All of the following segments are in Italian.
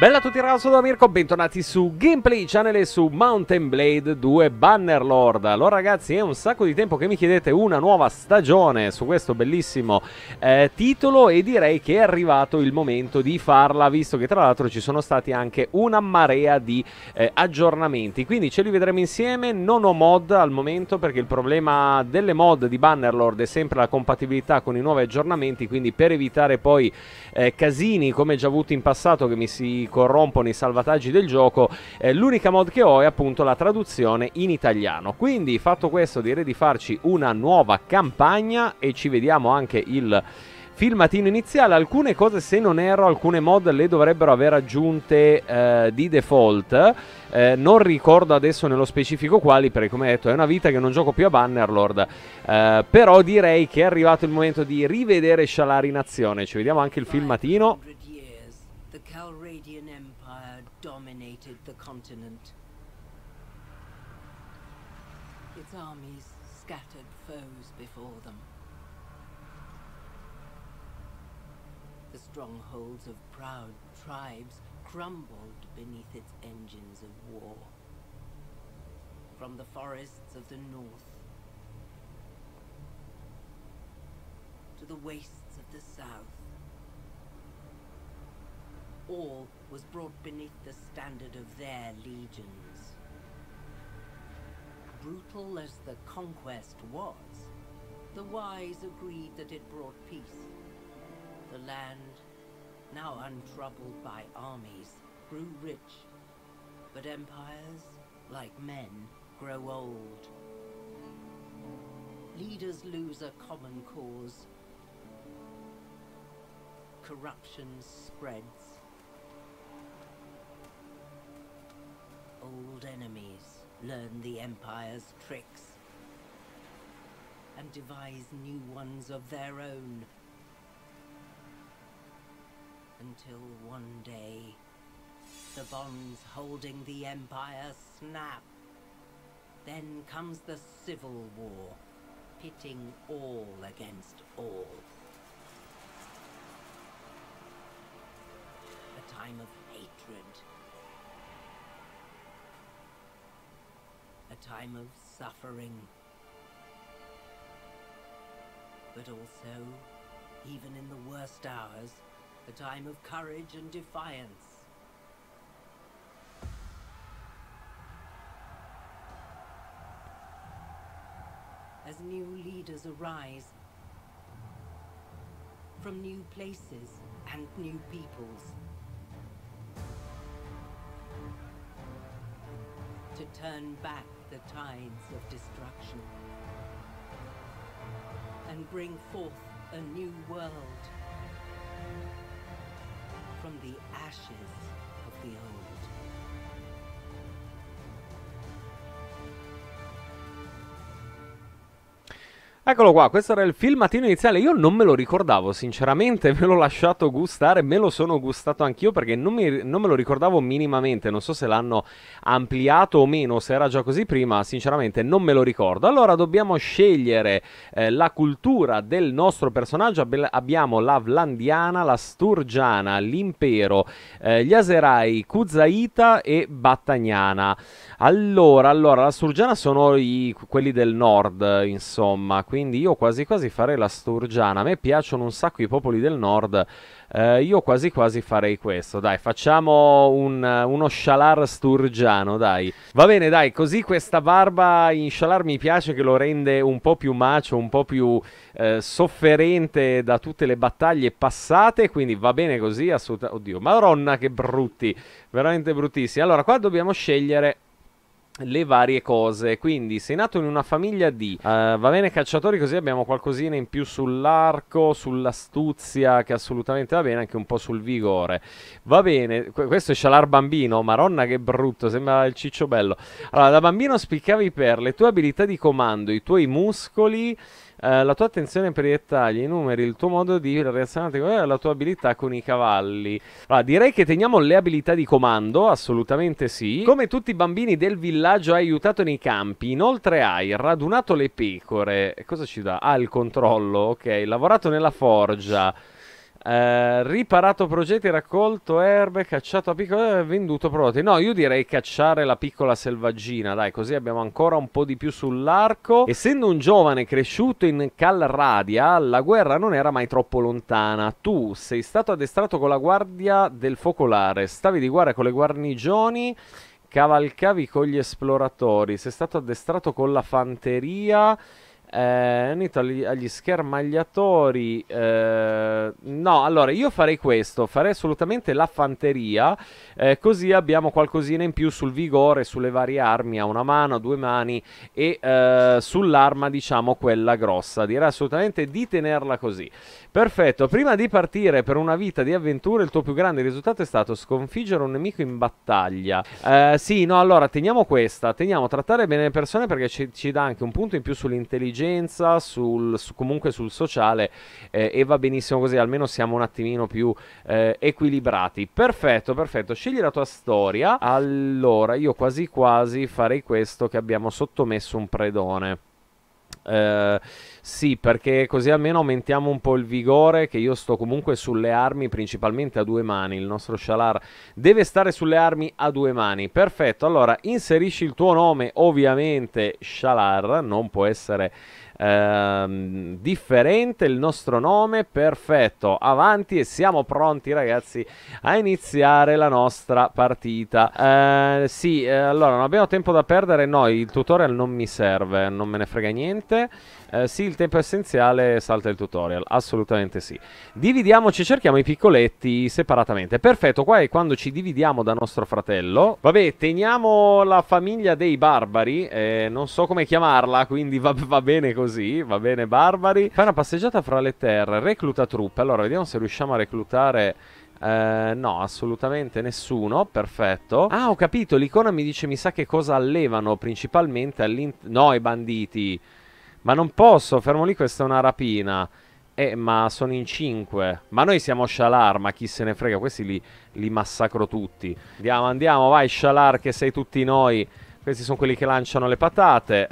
Bella a tutti ragazzi, sono Mirko, bentornati su Gameplay Channel e su Mount & Blade 2 Bannerlord. Allora ragazzi, è un sacco di tempo che mi chiedete una nuova stagione su questo bellissimo titolo e direi che è arrivato il momento di farla, visto che tra l'altro ci sono stati anche una marea di aggiornamenti. Quindi ce li vedremo insieme, non ho mod al momento perché il problema delle mod di Bannerlord è sempre la compatibilità con i nuovi aggiornamenti, quindi per evitare poi casini come già avuto in passato che mi si corrompono i salvataggi del gioco, l'unica mod che ho è appunto la traduzione in italiano. Quindi fatto questo direi di farci una nuova campagna e ci vediamo anche il filmatino iniziale. Alcune cose, se non erro, alcune mod le dovrebbero aver aggiunte di default, non ricordo adesso nello specifico quali, perché come detto è una vita che non gioco più a Bannerlord, però direi che è arrivato il momento di rivedere Shalaar in azione. Ci vediamo anche il filmatino. The Calradian Empire dominated the continent. Its armies scattered foes before them. The strongholds of proud tribes crumbled beneath its engines of war. From the forests of the north to the wastes of the south, all was brought beneath the standard of their legions. Brutal as the conquest was, the wise agreed that it brought peace. The land, now untroubled by armies, grew rich, but empires, like men, grow old. Leaders lose a common cause. Corruption spreads. Old enemies learn the Empire's tricks and devise new ones of their own. Until one day, the bonds holding the Empire snap. Then comes the Civil War, pitting all against all. A time of hatred. A time of suffering, but also, even in the worst hours, a time of courage and defiance. As new leaders arise, from new places and new peoples, to turn back the tides of destruction and bring forth a new world from the ashes of the old. Eccolo qua, questo era il filmatino iniziale. Io non me lo ricordavo, sinceramente, me l'ho lasciato gustare, me lo sono gustato anch'io perché non me lo ricordavo minimamente. Non so se l'hanno ampliato o meno, se era già così prima, sinceramente non me lo ricordo. Allora dobbiamo scegliere la cultura del nostro personaggio. Abbiamo la Vlandiana, la Sturgiana, l'Impero, gli Aserai, Kuzaita e Battagnana. Allora, la Sturgiana sono quelli del nord, insomma. Quindi io quasi quasi farei la Sturgiana. A me piacciono un sacco i popoli del nord. Io quasi quasi farei questo. Dai, facciamo uno Shalaar sturgiano, dai. Va bene, dai, così questa barba in Shalaar mi piace, che lo rende un po' più macio, un po' più sofferente da tutte le battaglie passate. Quindi va bene così, assolutamente. Oddio, madonna che brutti, veramente bruttissimi. Allora, qua dobbiamo scegliere le varie cose. Quindi sei nato in una famiglia di va bene, cacciatori, così abbiamo qualcosina in più sull'arco, sull'astuzia, che assolutamente va bene, anche un po' sul vigore. Va bene, questo è Shalaar bambino, maronna che brutto, sembra il ciccio bello. Allora, da bambino spiccavi per le tue abilità di comando, i tuoi muscoli, la tua attenzione per i dettagli, i numeri, il tuo modo di relazionarti con la tua abilità con i cavalli. Allora, direi che teniamo le abilità di comando, assolutamente sì. Come tutti i bambini del villaggio hai aiutato nei campi, inoltre hai radunato le pecore. E cosa ci dà? Ah, il controllo, ok. Lavorato nella forgia. Riparato progetti, raccolto erbe, cacciato a piccolo, venduto prodotti. No, io direi cacciare la piccola selvaggina, dai, così abbiamo ancora un po' di più sull'arco. Essendo un giovane cresciuto in Calradia, la guerra non era mai troppo lontana. Tu sei stato addestrato con la guardia del focolare, stavi di guardia con le guarnigioni, cavalcavi con gli esploratori, sei stato addestrato con la fanteria. Unito agli schermagliatori. No, allora io farei questo. Farei assolutamente la fanteria. Così abbiamo qualcosina in più sul vigore, sulle varie armi a una mano, a due mani. E sull'arma, diciamo, quella grossa. Direi assolutamente di tenerla così. Perfetto. Prima di partire per una vita di avventure, il tuo più grande risultato è stato sconfiggere un nemico in battaglia. Sì, no, allora teniamo questa. Teniamo trattare bene le persone perché ci dà anche un punto in più sull'intelligenza. Comunque sul sociale, e va benissimo così, almeno siamo un attimino più equilibrati. Perfetto, perfetto. Scegli la tua storia. Allora, io quasi quasi farei questo, che abbiamo sottomesso un predone. Sì, perché così almeno aumentiamo un po' il vigore, che io sto comunque sulle armi principalmente a due mani. Il nostro Shalar deve stare sulle armi a due mani. Perfetto, allora inserisci il tuo nome, ovviamente Shalar, non può essere differente il nostro nome. Perfetto, avanti e siamo pronti ragazzi a iniziare la nostra partita. Sì, allora non abbiamo tempo da perdere. No, il tutorial non mi serve, non me ne frega niente. Sì, il tempo essenziale, salta il tutorial, assolutamente sì. Dividiamoci, cerchiamo i piccoletti separatamente. Perfetto, qua è quando ci dividiamo da nostro fratello. Vabbè, teniamo la famiglia dei barbari, non so come chiamarla, quindi va bene così, va bene barbari. Fai una passeggiata fra le terre, recluta truppe. Allora, vediamo se riusciamo a reclutare... no, assolutamente nessuno. Perfetto. Ah, ho capito, l'icona mi dice, mi sa che cosa allevano principalmente all'interno... No, i banditi. Ma non posso, fermo lì, questa è una rapina. Ma sono in 5. Ma noi siamo Shalar, ma chi se ne frega, questi li massacro tutti. Andiamo, andiamo, vai Shalar che sei tutti noi. Questi sono quelli che lanciano le patate.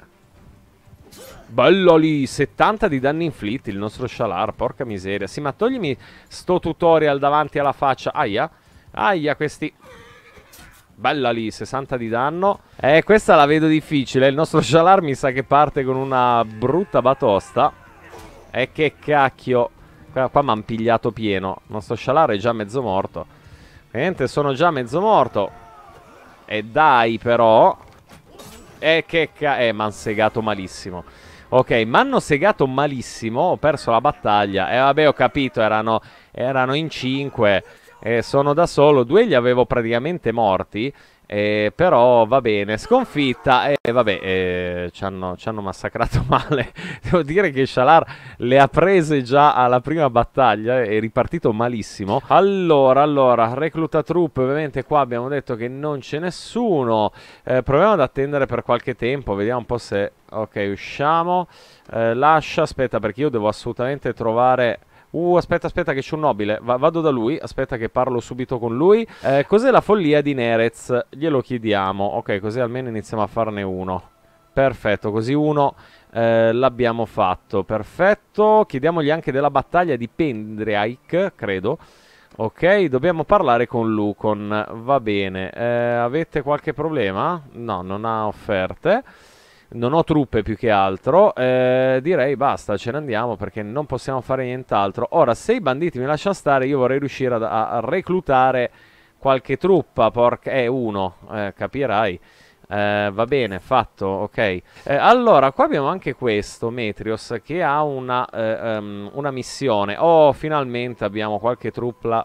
Bello lì, 70 di danni inflitti il nostro Shalar, porca miseria. Sì, ma toglimi sto tutorial davanti alla faccia. Aia, aia questi... Bella lì, 60 di danno. Questa la vedo difficile. Il nostro Shalar mi sa che parte con una brutta batosta. Che cacchio. Qua mi hanno pigliato pieno. Il nostro Shalar è già mezzo morto. Niente, sono già mezzo morto. E dai però. Mi hanno segato malissimo. Ok, mi hanno segato malissimo. Ho perso la battaglia. Vabbè, ho capito, erano in 5. Sono da solo, 2 li avevo praticamente morti, però va bene, sconfitta, vabbè, ci hanno massacrato male. Devo dire che Shalar le ha prese già alla prima battaglia, è ripartito malissimo. Allora, recluta truppe, ovviamente qua abbiamo detto che non c'è nessuno. Proviamo ad attendere per qualche tempo, vediamo un po' se... Ok, usciamo. Lascia, aspetta, perché io devo assolutamente trovare... aspetta che c'è un nobile. Vado da lui, aspetta che parlo subito con lui. Cos'è la follia di Nerez? Glielo chiediamo. Ok, così almeno iniziamo a farne uno. Perfetto, così uno l'abbiamo fatto. Perfetto, chiediamogli anche della battaglia di Pendreik, credo. Ok, dobbiamo parlare con Lucon. Va bene, avete qualche problema? No, non ha offerte. Non ho truppe più che altro. Direi basta, ce ne andiamo perché non possiamo fare nient'altro. Ora, se i banditi mi lasciano stare, io vorrei riuscire a reclutare qualche truppa. Uno, capirai. Va bene, fatto, ok. Allora, qua abbiamo anche questo, Metrios, che ha una missione. Oh, finalmente abbiamo qualche truppa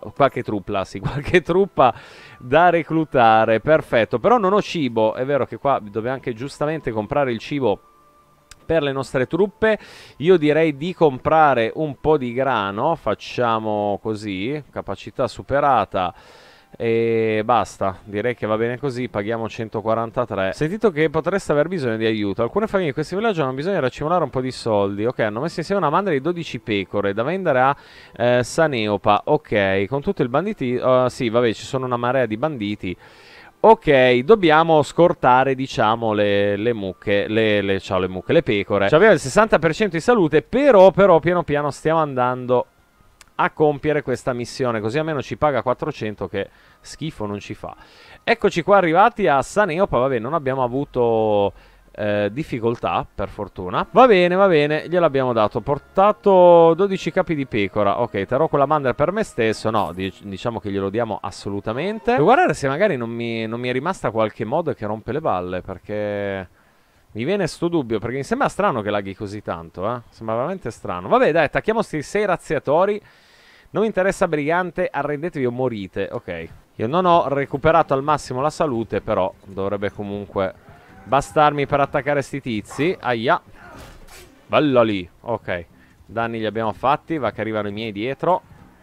da reclutare. Perfetto, però non ho cibo. È vero che qua dobbiamo anche giustamente comprare il cibo per le nostre truppe. Io direi di comprare un po' di grano. Facciamo così, capacità superata. E basta, direi che va bene così. Paghiamo 143. Sentito che potreste aver bisogno di aiuto. Alcune famiglie di questi villaggi hanno bisogno di raccimolare un po' di soldi. Ok, hanno messo insieme una mandria di 12 pecore da vendere a Saneopa. Ok, con tutto il banditi. Sì, vabbè, ci sono una marea di banditi. Ok, dobbiamo scortare, diciamo, le mucche, le pecore. Cioè, abbiamo il 60% di salute, però piano piano stiamo andando a compiere questa missione, così almeno ci paga 400 che schifo non ci fa. Eccoci qua arrivati a Saneopa, vabbè non abbiamo avuto difficoltà per fortuna. Va bene, gliel'abbiamo dato. Ho portato 12 capi di pecora. Ok, terrò quella mandra per me stesso. No, diciamo che glielo diamo assolutamente. Devo guardare se magari non mi è rimasta qualche mod che rompe le balle, perché mi viene sto dubbio, perché mi sembra strano che laghi così tanto, sembra veramente strano. Vabbè dai, attacchiamo questi 6 razziatori. Non mi interessa brigante, arrendetevi o morite. Ok, io non ho recuperato al massimo la salute, però dovrebbe comunque bastarmi per attaccare sti tizi. Aia. Bello lì. Ok, danni li abbiamo fatti. Va che arrivano i miei dietro.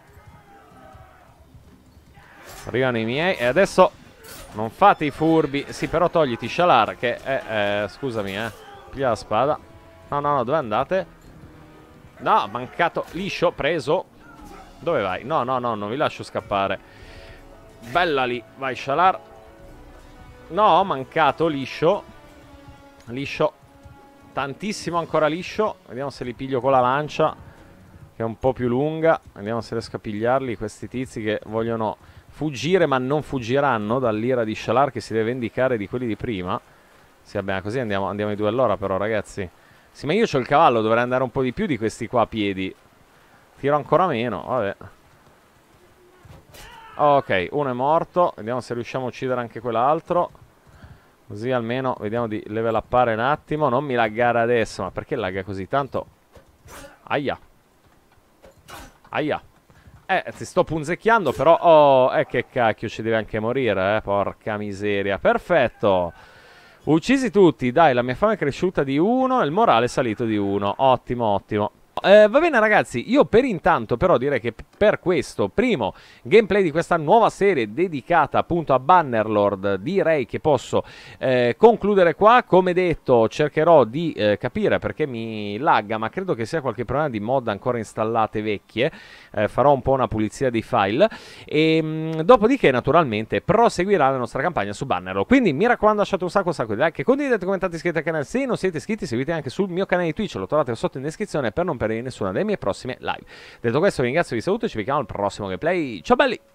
Arrivano i miei. E adesso non fate i furbi. Sì, però togliti Shalar, che scusami, piglia la spada. No, dove andate? No, mancato. Liscio, preso. Dove vai? No, non vi lascio scappare. Bella lì. Vai Shalar. No, mancato, liscio. Liscio. Tantissimo ancora liscio. Vediamo se li piglio con la lancia, che è un po' più lunga. Vediamo se riesco a pigliarli, questi tizi che vogliono fuggire ma non fuggiranno dall'ira di Shalar, che si deve vendicare di quelli di prima. Sì, vabbè, così andiamo ai due all'ora però, ragazzi. Sì, ma io c'ho il cavallo, dovrei andare un po' di più di questi qua a piedi. Tiro ancora meno, vabbè. Ok, uno è morto. Vediamo se riusciamo a uccidere anche quell'altro. Così almeno vediamo di level uppare un attimo. Non mi laggare adesso. Ma perché lagga così tanto? Aia. Aia. Ti sto punzecchiando però. Oh, che cacchio, ci deve anche morire, porca miseria. Perfetto. Uccisi tutti. Dai, la mia fame è cresciuta di 1 e il morale è salito di 1. Ottimo, ottimo. Va bene ragazzi, io per intanto però direi che per questo primo gameplay di questa nuova serie dedicata appunto a Bannerlord direi che posso concludere qua. Come detto cercherò di capire perché mi lagga, ma credo che sia qualche problema di mod ancora installate vecchie. Farò un po' una pulizia dei file e dopodiché naturalmente proseguirà la nostra campagna su Bannerlord. Quindi mi raccomando, lasciate un sacco di like, condividete, commentate, iscrivetevi al canale se non siete iscritti, seguite anche sul mio canale di Twitch, lo trovate sotto in descrizione per non perdere nessuna delle mie prossime live. Detto questo vi ringrazio, vi saluto e ci vediamo al prossimo gameplay. Ciao belli!